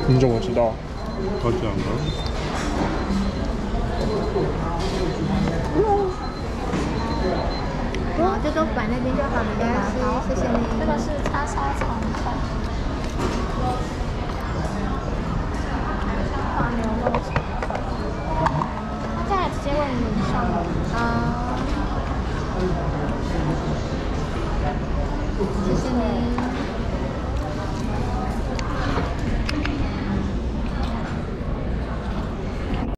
你怎么知道？ 他讲的。 好，就都摆那边就好了，没关系，谢谢你。 这个是叉烧肠粉，像黄牛肉肠粉。那再来直接问你上了。 好，谢谢你。